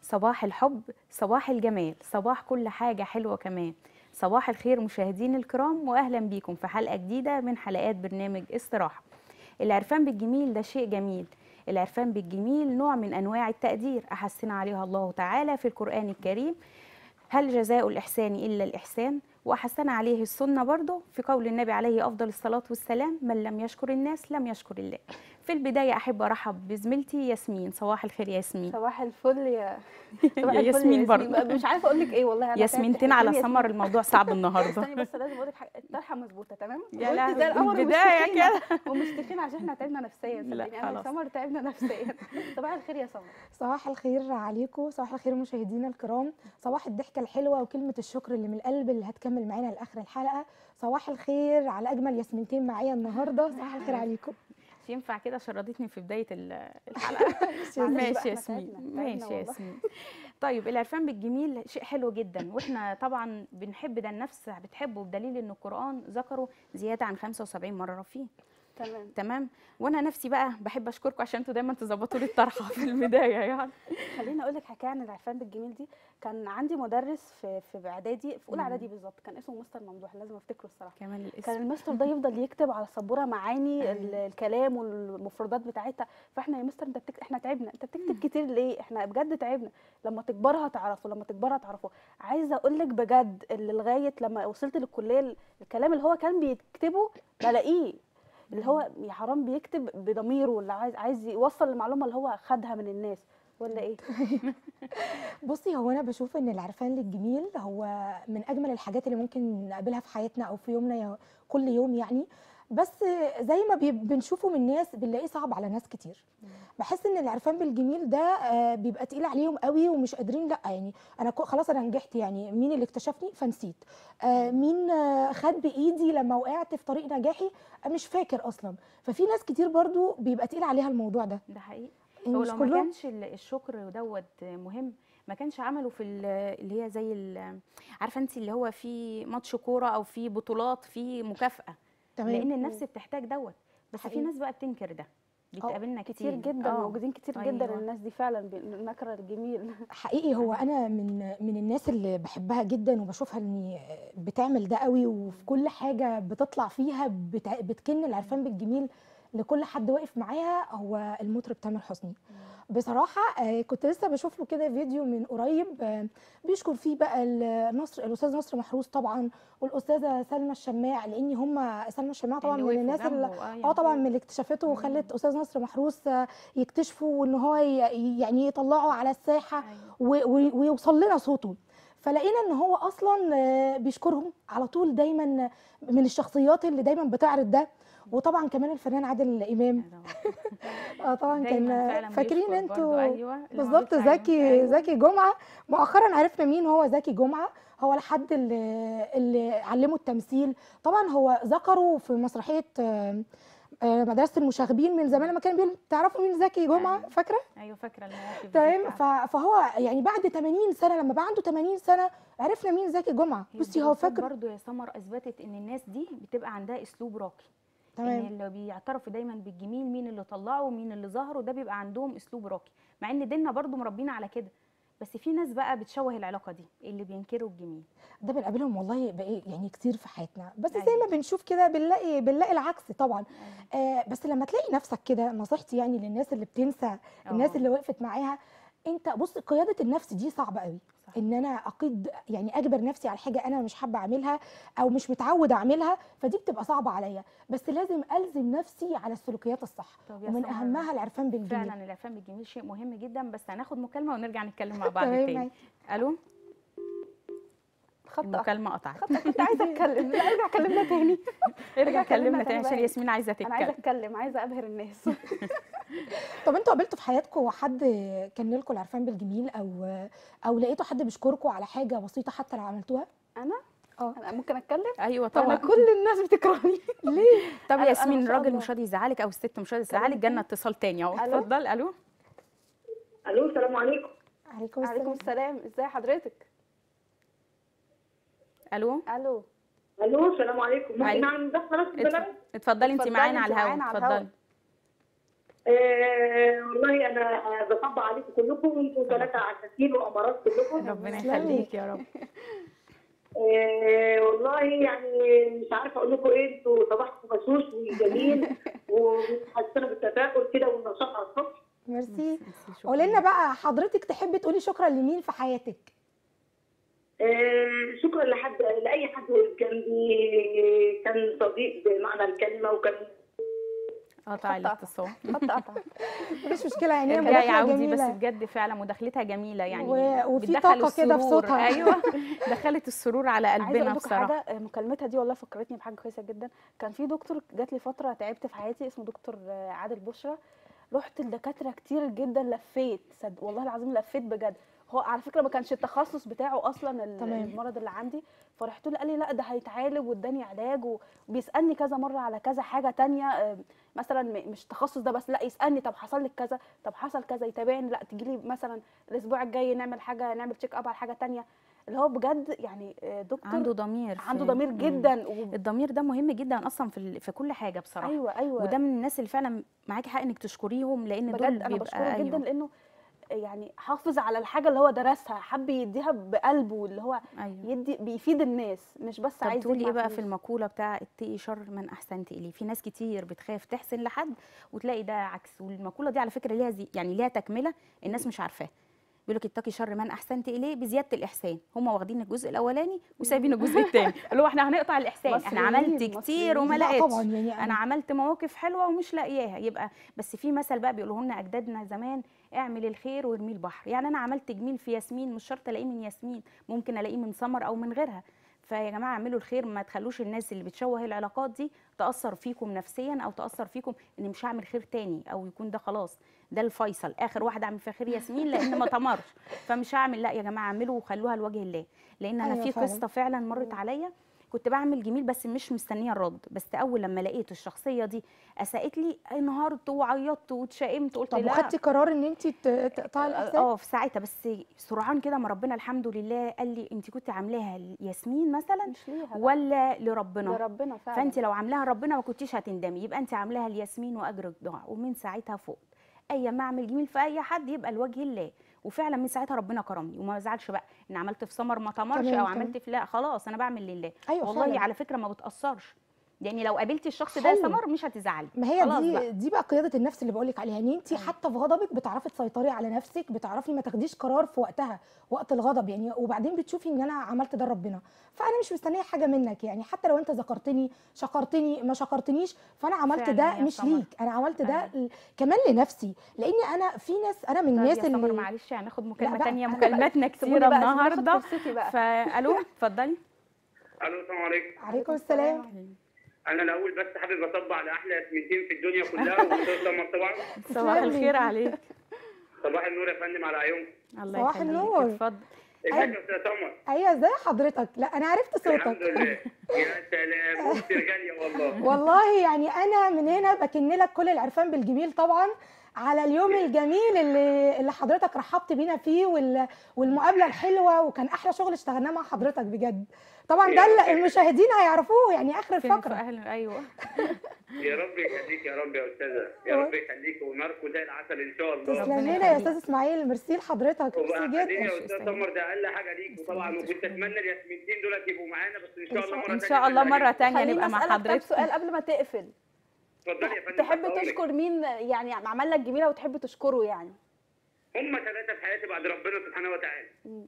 صباح الحب، صباح الجمال، صباح كل حاجة حلوة كمان. صباح الخير مشاهدين الكرام، وأهلا بيكم في حلقة جديدة من حلقات برنامج استراحة. العرفان بالجميل ده شيء جميل. العرفان بالجميل نوع من أنواع التقدير أحسنا عليها الله تعالى في القرآن الكريم. هل جزاء الإحسان إلا الإحسان؟ وأحسن عليه السنة برضه في قول النبي عليه أفضل الصلاة والسلام: من لم يشكر الناس لم يشكر الله. في البداية أحب أرحب بزميلتي ياسمين. صباح الخير يا ياسمين. صباح الفل يا صباح يا الفل يا ياسمين ياسمين. برضه. مش عارفه اقول لك ايه، والله انا ياسمينتين على سمر، الموضوع صعب النهارده. استني بس لازم اقول لك حاجه، الطرحه مظبوطه تمام. يا قلت لهوي، زي الاول البداية كده. ومش تخينه عشان احنا تعبنا نفسيا. لا صدقني انا خلاص. وسمر تعبنا نفسيا. صباح الخير يا سمر. صباح الخير عليكم، صباح الخير مشاهدينا الكرام، صباح الضحكه الحلوه وكلمه الشكر اللي من القلب اللي هتكمل معانا لاخر الحلقه. صباح الخير على اجمل ياسمينتين معايا النهارده. صباح الخير عليكم. مش ينفع كده، شردتني في بداية الحلقة. ماشي يا ياسمين، ماشي يا ياسمين. طيب العرفان بالجميل شيء حلو جدا، واحنا طبعا بنحب ده، النفس بتحبه بدليل ان القرآن ذكره زيادة عن 75 مرة فيه. تمام. وانا نفسي بقى بحب اشكركم عشان انتوا دايما تظبطوا لي الطرحه في البدايه يعني. خليني اقول لك حكايه عن العرفان بالجميل دي. كان عندي مدرس في اعدادي، في اولى اعدادي بالظبط، كان اسمه مستر ممدوح، لازم افتكره الصراحه. كمان الاسم. كان المستر ده يفضل يكتب على السبوره معاني الكلام والمفردات بتاعتها. فاحنا يا مستر انت احنا تعبنا، انت بتكتب كتير ليه؟ احنا بجد تعبنا. لما تكبرها تعرفه، لما تكبرها تعرفه. عايزه اقول لك بجد اللي لغايه لما وصلت للكليه الكلام اللي هو كان بيكتبه بلاقيه، اللي هو يا حرام بيكتب بضميره، اللي عايز يوصل المعلومه اللي هو خدها من الناس، ولا ايه؟ بصي، هو انا بشوف ان العرفان للجميل هو من اجمل الحاجات اللي ممكن نقابلها في حياتنا او في يومنا كل يوم يعني. بس زي ما بنشوفه من الناس بنلاقيه صعب على ناس كتير. بحس ان العرفان بالجميل ده بيبقى تقيل عليهم قوي ومش قادرين. لا يعني انا خلاص انا نجحت، يعني مين اللي اكتشفني فنسيت، مين خد بايدي لما وقعت في طريق نجاحي مش فاكر اصلا. ففي ناس كتير برضو بيبقى تقيل عليها الموضوع ده. ده حقيقي. هو لو ما كانش الشكر دوت مهم ما كانش عملوا في اللي هي زي عارفه انت اللي هو في ماتش كوره او في بطولات في مكافاه. تمام. لان النفس بتحتاج دوت، بس حقيقي. في ناس بقى بتنكر ده، بتقابلنا كتير جدا. موجودين كتير جدا. أيوة. الناس دي فعلا نكره الجميل. حقيقي هو انا من الناس اللي بحبها جدا وبشوفها ان بتعمل ده قوي، وفي كل حاجه بتطلع فيها بتكن العرفان بالجميل لكل حد واقف معاها. هو المطرب تامر حسني. بصراحه كنت لسه بشوف له كده فيديو من قريب بيشكر فيه بقى الاستاذ نصر محروس طبعا، والاستاذه سلمى الشماع، لان هم سلمى الشماع طبعا من الناس اللي طبعا من اللي اكتشفته وخلت استاذ نصر محروس يكتشفوا وان هو يعني يطلعوا على الساحه ويوصل لنا صوته. فلقينا ان هو اصلا بيشكرهم على طول دايما، من الشخصيات اللي دايما بتعرض ده. وطبعا كمان الفنان عادل امام. طبعا كان فاكرين انتوا. أيوة بالظبط. زكي جمعه. مؤخرا عرفنا مين هو زكي جمعه. هو الحد اللي علمه التمثيل. طبعا هو ذكره في مسرحيه مدرسه المشاغبين من زمان لما كان بيقول تعرفوا مين زكي جمعه. أيوة. فاكره؟ ايوه فاكره المواقف. تمام. فهو يعني بعد 80 سنه، لما بقى عنده 80 سنه عرفنا مين زكي جمعه. بصي هو فاكر برضه يا سمر اثبتت ان الناس دي بتبقى عندها اسلوب راقي. تمام. ان اللي بيعترفوا دايما بالجميل، مين اللي طلعوا ومين اللي ظهروا، ده بيبقى عندهم اسلوب راقي، مع ان ديننا برضو مربينا على كده. بس في ناس بقى بتشوه العلاقه دي، اللي بينكروا الجميل ده بنقابلهم والله بقى يعني كتير في حياتنا. بس أيوة. زي ما بنشوف كده بنلاقي العكس طبعا. أيوة. بس لما تلاقي نفسك كده، نصيحتي يعني للناس اللي بتنسى الناس اللي وقفت معاها، انت بص، قياده النفس دي صعبه قوي. صح. ان انا يعني اجبر نفسي على حاجه انا مش حابه اعملها او مش متعوده اعملها، فدي بتبقى صعبه عليا. بس لازم الزم نفسي على السلوكيات الصح، ومن اهمها العرفان بالجميل. فعلا العرفان بالجميل شيء مهم جدا. بس هناخد مكالمه ونرجع نتكلم مع بعض تاني. الو. المكالمه قطعت. كنت عايزه اتكلم. لا ارجع كلمنا تاني. ارجع كلمنا تاني عشان ياسمين عايزه تتكلم. انا عايزه اتكلم، عايزه ابهر الناس. طب انتوا قابلتوا في حياتكم حد كان لكم العرفان بالجميل، او لقيتوا حد بيشكركم على حاجه بسيطه حتى لو عملتوها؟ انا ممكن اتكلم؟ ايوه طبعا. انا كل الناس بتكرهني. ليه؟ طب يا ياسمين، الراجل مش راضي يزعلك او الست مش راضي تزعلك، جالنا اتصال تاني اهو. اتفضل. الو. السلام عليكم. عليكم السلام. ازي حضرتك؟ الو. السلام عليكم. ممكن نعمل مداخله بس؟ اتفضلي انت معانا على الهواء. اتفضلي. والله انا بصب عليكم كلكم، وانتم ثلاثه عساكر وامارات كلكم. ربنا تسلمي. يخليك يا رب. والله يعني مش عارفه اقول لكم ايه، انتوا صباحكم بشوش وجميل وبتحسسنا بالتفاؤل كده والنشاط على الصبح. ميرسي. شكراً. قولي لنا بقى، حضرتك تحبي تقولي شكرا لمين في حياتك؟ شكرا لاي حد وقف جنبي، كان صديق بمعنى الكلمه، وكان قطع الاتصال. قطع. مفيش مشكله، يعني هي ارجعي مداخله عودي، بس جميله بجد فعلا مداخلتها جميله يعني. وفي بتدخل طاقه كده في السرور. صوتها. ايوه دخلت السرور على عايزه قلبنا اقول لكم بصراحه. حاجه، مكالمتها دي والله فكرتني بحاجه كويسه جدا. كان في دكتور جات لي فتره تعبت في حياتي، اسمه دكتور عادل بشرى. رحت لدكاتره كتير جدا، لفيت والله العظيم لفيت بجد. هو على فكره ما كانش التخصص بتاعه اصلا تمام. المرض اللي عندي. فرحت له قال لي لا ده هيتعالج، واداني علاج، وبيسالني كذا مره على كذا حاجه تانية، مثلا مش التخصص ده بس، لا يسالني طب حصل لك كذا، طب حصل كذا، يتابعني، لا تجي لي مثلا الاسبوع الجاي نعمل حاجه، نعمل تشيك اب على حاجه تانية. اللي هو بجد يعني دكتور عنده ضمير. عنده ضمير جدا الضمير ده مهم جدا اصلا في كل حاجه بصراحه. ايوه وده من الناس اللي فعلا معاكي حق انك تشكريهم، لان دول بجد انا بشكره بيبقى جدا، لانه يعني حافظ على الحاجه اللي هو درسها، حب يديها بقلبه، اللي هو ايوه. يدي بيفيد الناس، مش بس طب عايز تقولي ايه يجمع بقى فلوس. في المقوله بتاع اتقي شر من احسنت اليه؟ في ناس كتير بتخاف تحسن لحد وتلاقي ده عكس. والمقوله دي على فكره ليها يعني ليها تكمله الناس مش عارفاها. بيقول لك اتقي شر من احسنت اليه بزياده الاحسان. هم واخدين الجزء الاولاني وسايبين الجزء الثاني اللي هو احنا هنقطع الاحسان. انا عملت كتير وما لا لقيتش. طبعا يعني انا عملت مواقف حلوه ومش لاقياها. يبقى بس في مثل بقى بيقولوه لنا اجدادنا زمان، اعمل الخير وارميه البحر. يعني انا عملت جميل في ياسمين، مش شرط الاقيه من ياسمين، ممكن الاقيه من سمر او من غيرها. فيا جماعه اعملوا الخير، ما تخلوش الناس اللي بتشوه العلاقات دي تاثر فيكم نفسيا، او تاثر فيكم ان مش هعمل خير تاني، او يكون ده خلاص ده الفيصل، اخر واحده اعمل فيها خير ياسمين لان ما تمرش فمش هعمل. لا يا جماعه اعملوا وخلوها لوجه الله. لان انا أيوة في فعلاً. قصه فعلا مرت عليا، كنت بعمل جميل بس مش مستنيه الرد. بس اول لما لقيت الشخصيه دي اساءت لي انهارت وعيطت واتشائمت، قلت طب لا. وخدتي قرار ان انت تقطعي الاحسان؟ في ساعتها بس سرعان كده، ما ربنا الحمد لله قال لي انت كنت عاملاها ياسمين مثلا مش ليها لا. ولا لربنا؟ لربنا فعلا. فانت لو عاملاها ربنا ما كنتيش هتندمي، يبقى انت عاملاها لياسمين واجرك ضاع. ومن ساعتها فوق اي ما اعمل جميل في اي حد يبقى لوجه الله. وفعلا من ساعتها ربنا كرمني وما زعلش بقى ان عملت في سمر ما تمرش، تمام، او تمام. عملت في لا خلاص انا بعمل لله. أيوة والله فعلاً. على فكره ما بتاثرش، يعني لو قابلتي الشخص ده يا حلو. سمر مش هتزعلي. ما هي خلاص بقى. دي بقى قياده النفس اللي بقولك عليها، ان انت أيوة. حتى في غضبك بتعرفي تسيطري على نفسك، بتعرفي ما تاخديش قرار في وقتها وقت الغضب يعني. وبعدين بتشوفي ان انا عملت ده لربنا، فانا مش مستنيه حاجه منك يعني. حتى لو انت ذكرتني شكرتني ما شكرتنيش، فانا عملت فعلاً ده يا مش سمر. ليك، انا عملت ده أيوة. كمان لنفسي. لاني انا في ناس، انا من طيب الناس يا سمر اللي معلش هناخد مكالمه بقى، تانية، أنا مكالماتنا سيبوني كتيره بقى، سيبوني آخد النهارده. فرصتي بقى. فالو اتفضلي. الو السلام عليكم. عليكم السلام. انا الاول بس حابب اطبق على احلى ياسمينتين في الدنيا كلها والاستاذ سمر طبعا. صباح تسلمي. الخير عليك. صباح النور يا فندم على عيونكم. الله صباح يخليك. النور. اتفضل. ازيك يا استاذ سمر؟ ايوه ازي حضرتك؟ لا انا عرفت الحمد صوتك. لله. يا سلام اختي غاليه والله. والله يعني انا من هنا بكن لك كل العرفان بالجميل طبعا على اليوم الجميل اللي حضرتك رحبت بينا فيه، والمقابله الحلوه، وكان احلى شغل اشتغلناه مع حضرتك بجد. طبعا ده المشاهدين هيعرفوه يعني اخر فين في الفقره. اهلا. ايوه. يا رب يخليك يا رب يا استاذه، يا رب يخليك وناركم زي العسل ان شاء الله. تسلم ربنا لنا يا يخليك. استاذ اسماعيل، ميرسي لحضرتك، ميرسي وبعدين جدا. يا استاذ سمر ده اقل حاجه ليك، وطبعا وكنت اتمنى الياسمينتين دول يبقوا معانا، بس ان شاء الله مره ان شاء الله مره تانية خليني نبقى مع اسالك طب حضرتك. سؤال قبل ما تقفل. اتفضلي يا فندم. تحب تحت أمرك. تشكر مين يعني عمل لك جميله وتحب تشكره يعني؟ هم ثلاثه في حياتي بعد ربنا سبحانه وتعالى.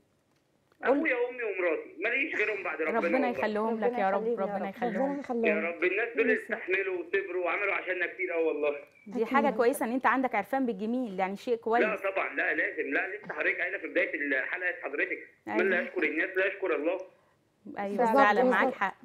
ابويا وامي ومراتي، ماليش غيرهم بعد ربنا. ربنا والله. يخليهم لك يا رب. يخليهم يا ربنا رب. ربنا يخليهم. يا يخليهم. رب الناس دول استحملوا وصبروا وعملوا عشاننا كتير قوي والله. دي حاجه كويسه ان انت عندك عرفان بالجميل، يعني شيء كويس. لا طبعا، لا لازم، لا لسه حضرتك قايله في بدايه حلقه حضرتك أيوة. من لا يشكر الناس لا يشكر الله. ايوه بالظبط، فعلا معاك بالظبط. حق.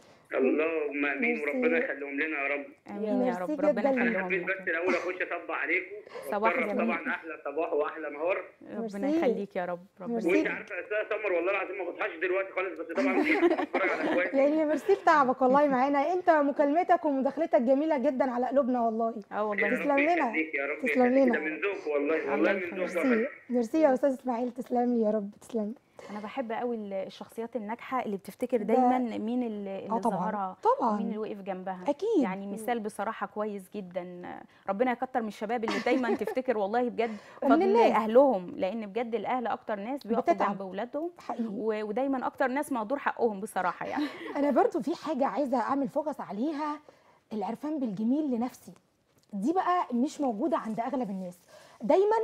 اللهم امين ميرسي. وربنا يخليهم لنا يا رب. امين يا ميرسي رب. جداً ربنا ليك. انا يخليهم حبيت بس لك. الاول اخش اطبق عليكم. صباح وأتشرف جميل. طبعا احلى صباح واحلى نهار. ربنا ميرسي. يخليك يا رب. ربنا ميرسي. وانت يخليك. عارفه يا استاذ سمر والله العظيم ما بصحاش دلوقتي خالص، بس طبعا بتفرج على اخواتي. يعني ميرسي لتعبك والله معانا، انت مكالمتك ومداخلتك جميله جدا على قلوبنا والله. والله. يا رب تسلم لنا. يخليك يا رب تسلم يخليك. لنا. ده من ذوق والله، الله والله من يخليك. ذوق. ميرسي، ميرسي يا استاذ اسماعيل، تسلمي يا رب، تسلمي. انا بحب قوي الشخصيات الناجحه اللي بتفتكر ده دايما مين اللي طبعا ظهرها ومين اللي طبعا وقف جنبها. اكيد. يعني مثال بصراحه كويس جدا. ربنا يكتر من الشباب اللي دايما تفتكر والله بجد ومن فضل الناس اهلهم، لان بجد الاهل اكتر ناس بيقفوا بتتعب جنب اولادهم، حقيقي. ودايما اكتر ناس مهدور حقهم بصراحه يعني. انا برضو في حاجه عايزه اعمل فوكس عليها، العرفان بالجميل لنفسي، دي بقى مش موجوده عند اغلب الناس. دايما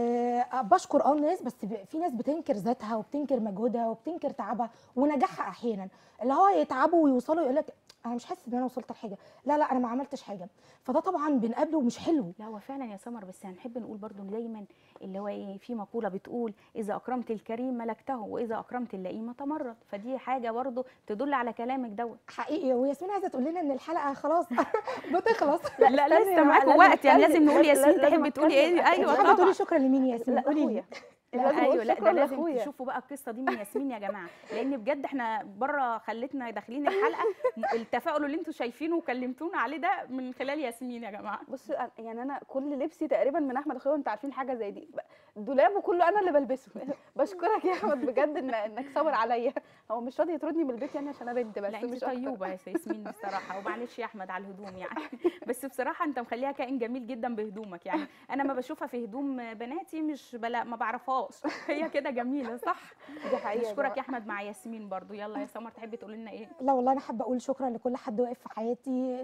بشكر الناس، بس في ناس بتنكر ذاتها وبتنكر مجهودها وبتنكر تعبها ونجاحها احيانا، اللي هو يتعبوا ويوصلوا يقول لك انا مش حاسس ان انا وصلت لحاجه، لا لا انا ما عملتش حاجه، فده طبعا بنقابله مش حلو. لا هو فعلا يا سمر، بس هنحب نقول برضو إن دايما اللي هو ايه، في مقوله بتقول اذا اكرمت الكريم ملكته واذا اكرمت اللئيم تمرد، فدي حاجه برضو تدل على كلامك دوت. حقيقي. وياسمين عايزه تقول لنا ان الحلقه خلاص بتخلص. لا استني لسه يا معاكم لازم وقت، يعني أتكلم، لازم نقول لازم ياسمين لازم تحبي تقولي ايه. أتكلم. ايوه انت حابه طبعا. تقولي شكرا لمين يا ياسمين؟ لا قولي لي. اخويا، لا لازم ايوه، اقول لا شكرا ده لازم لاخويا. تشوفوا بقى القصه دي من ياسمين يا جماعه، لان بجد احنا بره خلتنا داخلين الحلقه التفاؤل اللي انتوا شايفينه وكلمتونا عليه ده من خلال ياسمين يا جماعه. بص يعني انا كل لبسي تقريبا من احمد اخويا، وانتوا عارفين حاجه زي دي، دولابه كله انا اللي بلبسه. بشكرك يا احمد بجد انك صابر عليا. هو مش راضي يطردني من البيت يعني عشان انا بنت، بس لا انت مش اكتر. طيوبه يا ياسمين بصراحه، ومعلش يا احمد على الهدوم يعني. بس بصراحه انت مخليها كائن جميل جدا بهدومك، يعني انا ما بشوفها في هدوم بناتي مش ما بعرفهاش، هي كده جميله صح. دي حقيقه يا نشكرك جماعه. يا احمد مع ياسمين برضو. يلا يا سمر تحبي تقولي لنا ايه؟ لا والله انا حابه اقول شكرا لكل حد واقف في حياتي،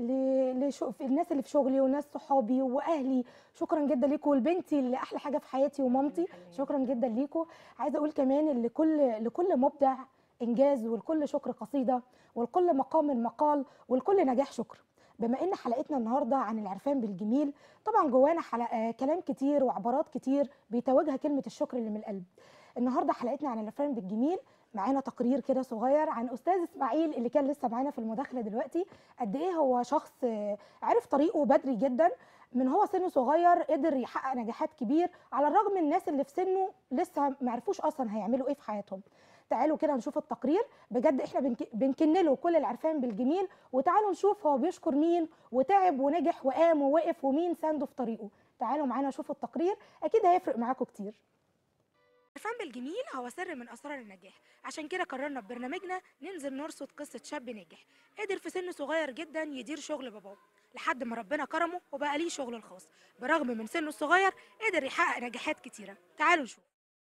في الناس اللي في شغلي وناس صحابي واهلي، شكرا جدا ليكم، ولبنتي اللي احلى حاجه في حياتي ومامتي، شكرا جدا ليكم. عايزه اقول كمان ان لكل مبدع انجاز، ولكل شكر قصيده، ولكل مقام مقال، ولكل نجاح شكر. بما ان حلقتنا النهارده عن العرفان بالجميل، طبعا جوانا كلام كتير وعبارات كتير بيتوجها كلمه الشكر اللي من القلب. النهارده حلقتنا عن العرفان بالجميل، معانا تقرير كده صغير عن استاذ اسماعيل اللي كان لسه معانا في المداخله دلوقتي، قد ايه هو شخص عرف طريقه بدري جدا، من هو سنه صغير قدر يحقق نجاحات كبير، على الرغم من الناس اللي في سنه لسه ما عرفوش اصلا هيعملوا ايه في حياتهم. تعالوا كده نشوف التقرير، بجد احنا بنكن له كل العرفان بالجميل، وتعالوا نشوف هو بيشكر مين وتعب ونجح وقام ووقف ومين سانده في طريقه. تعالوا معانا نشوف التقرير، اكيد هيفرق معاكم كتير. العرفان بالجميل هو سر من أسرار النجاح، عشان كده قررنا ببرنامجنا ننزل نرصد قصة شاب ناجح قدر في سن صغير جدا يدير شغل باباه، لحد ما ربنا كرمه وبقى ليه شغله الخاص، برغم من سنه الصغير قدر يحقق نجاحات كتيرة. تعالوا نشوف.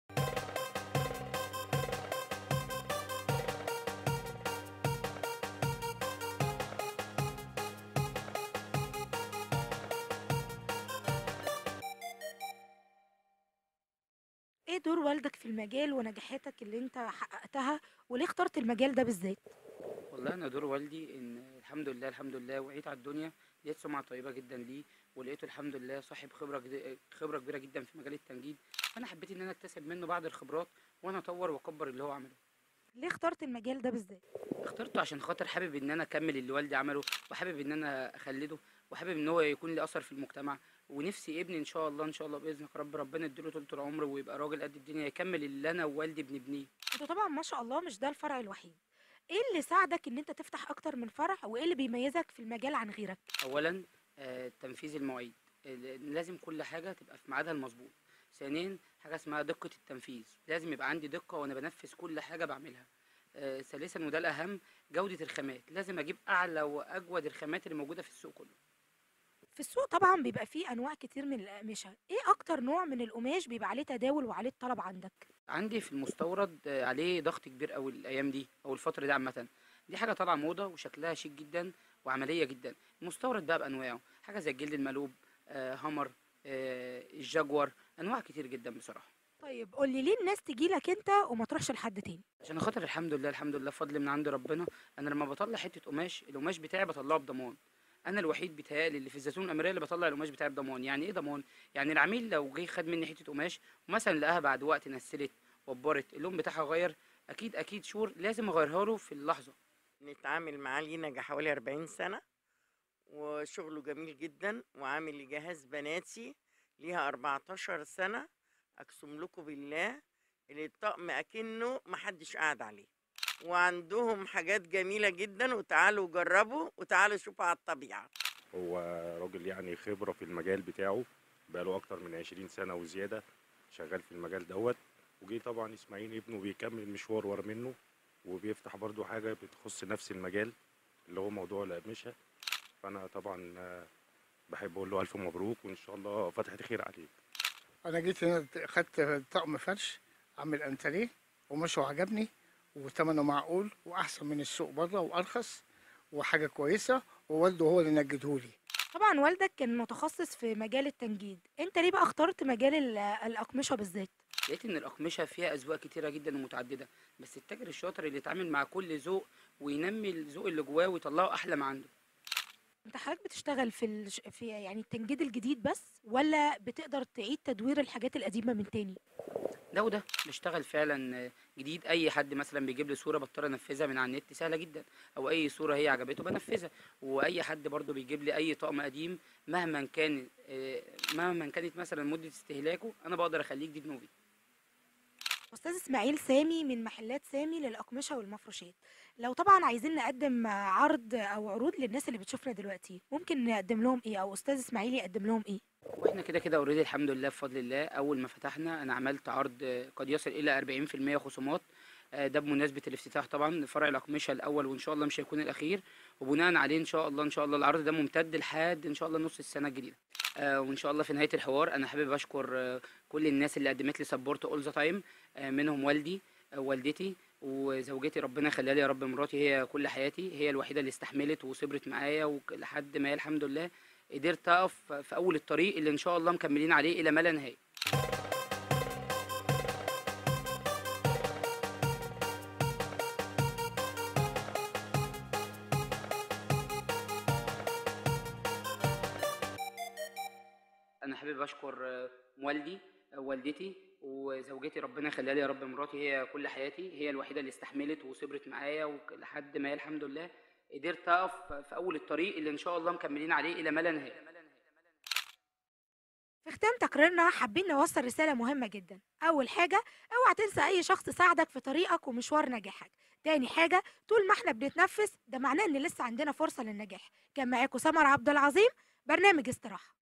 ايه دور والدك في المجال ونجاحاتك اللي انت حققتها، وليه اخترت المجال ده بالذات؟ والله انا دور والدي ان الحمد لله الحمد لله وعيت على الدنيا، لقيت سمعه طيبه جدا ليه، ولقيته الحمد لله صاحب خبره كبيره جدا في مجال التنجيد، فانا حبيت ان انا اكتسب منه بعض الخبرات وانا اطور واكبر اللي هو عمله. ليه اخترت المجال ده بالذات؟ اخترته عشان خاطر حابب ان انا اكمل اللي والدي عمله، وحابب ان انا اخلده، وحابب ان هو يكون لي اثر في المجتمع، ونفسي ابني ان شاء الله ان شاء الله باذن ربنا يديله طول العمر ويبقى راجل قد الدنيا يكمل اللي انا ووالدي بنبنيه. انتوا طبعا ما شاء الله مش ده الفرع الوحيد، ايه اللي ساعدك ان انت تفتح اكتر من فرع، وايه اللي بيميزك في المجال عن غيرك؟ اولا تنفيذ المواعيد، لازم كل حاجه تبقى في ميعادها المظبوط. ثانيا حاجه اسمها دقه التنفيذ، لازم يبقى عندي دقه وانا بنفذ كل حاجه بعملها. ثالثا وده الاهم، جوده الخامات، لازم اجيب اعلى واجود الخامات اللي موجوده في السوق كله. في السوق طبعا بيبقى فيه انواع كتير من الاقمشه، ايه اكتر نوع من القماش بيبقى عليه تداول وعليه الطلب عندك؟ عندي في المستورد عليه ضغط كبير قوي الايام دي او الفتره دي عامه، دي حاجه طالعه موضه وشكلها شيك جدا وعمليه جدا. المستورد بقى بانواعه، حاجه زي الجلد المقلوب، هامر، الجاguار، انواع كتير جدا بصراحه. طيب قولي ليه الناس تجيلك انت وما تروحش لحد تاني؟ عشان خاطر الحمد لله الحمد لله فضل من عند ربنا، انا لما بطلع حته قماش القماش بتاعي بطلعه بضمان. انا الوحيد بيتهيألي اللي في الزيتون الاميريه اللي بطلع القماش بتاعي بضمان. يعني ايه ضمان؟ يعني العميل لو جه خد مني حته قماش ومثلا لقاها بعد وقت نسلت وبرت اللون بتاعها غير، اكيد شور لازم اغيرها له في اللحظه. نتعامل معاه لينا حوالي 40 سنة، وشغله جميل جدا، وعامل لجهاز بناتي ليها 14 سنة. أقسم لكم بالله اللي الطقم أكنه محدش قاعد عليه، وعندهم حاجات جميلة جدا، وتعالوا جربوا وتعالوا شوفوا على الطبيعة. هو راجل يعني خبرة في المجال بتاعه، بقاله أكتر من 20 سنة وزيادة شغال في المجال دوت. وجي طبعا اسماعيل ابنه بيكمل مشوار ورا منه، وبيفتح برضو حاجه بتخص نفس المجال اللي هو موضوع الاقمشه. فانا طبعا بحب اقول له الف مبروك، وان شاء الله فتحه خير عليك. انا جيت هنا خدت طقم فرش عامل انتريه ومش عجبني، وثمنه معقول واحسن من السوق بره وارخص وحاجه كويسه، ووالده هو اللي نجدهولي. طبعا والدك كان متخصص في مجال التنجيد، انت ليه بقى اخترت مجال الاقمشه بالذات؟ لقيت ان الاقمشه فيها اذواق كتيره جدا ومتعدده، بس التاجر الشاطر اللي يتعامل مع كل ذوق وينمي الذوق اللي جواه ويطلعه احلى ما عنده. انت حضرتك بتشتغل في يعني التنجيد الجديد بس، ولا بتقدر تعيد تدوير الحاجات القديمه من تاني؟ ده وده، بشتغل فعلا جديد. اي حد مثلا بيجيب لي صوره بضطر انفذها من على النت سهله جدا، او اي صوره هي عجبته بنفذها. واي حد برضو بيجيب لي اي طقم قديم مهما كانت مثلا مده استهلاكه، انا بقدر اخليه جديد نوفي. استاذ اسماعيل سامي من محلات سامي للاقمشه والمفروشات. لو طبعا عايزين نقدم عرض او عروض للناس اللي بتشوفنا دلوقتي، ممكن نقدم لهم ايه، او استاذ اسماعيل يقدم لهم ايه؟ واحنا كده كده اوريدي الحمد لله بفضل الله. اول ما فتحنا انا عملت عرض قد يصل الى 40% خصومات، ده بمناسبه الافتتاح طبعا فرع الاقمشه الاول، وان شاء الله مش هيكون الاخير. وبناء عليه ان شاء الله العرض ده ممتد لحد ان شاء الله نص السنه الجديده. وان شاء الله في نهايه الحوار انا حابب اشكر كل الناس اللي قدمت لي سبورت اول ذا تايم، منهم والدي، والدتي، وزوجتي ربنا يخليها لي يا رب. مراتي هي كل حياتي، هي الوحيده اللي استحملت وصبرت معايا لحد ما هي الحمد لله قدرت اقف في اول الطريق اللي ان شاء الله مكملين عليه الى ما لا نهايه. انا حابب اشكر والدي، والدتي، وزوجتي ربنا يخليها لي يا رب. مراتي هي كل حياتي، هي الوحيده اللي استحملت وصبرت معايا لحد ما هي الحمد لله قدرت اقف في اول الطريق اللي ان شاء الله مكملين عليه الى ما لا نهايه. في ختام تقريرنا حابين نوصل رسالة مهمة جدا. أول حاجة، اوعى تنسى أي شخص ساعدك في طريقك ومشوار نجاحك. تاني حاجة، طول ما احنا بنتنفس ده معناه إن لسه عندنا فرصة للنجاح. كان معاكم سمر عبد العظيم، برنامج استراحة.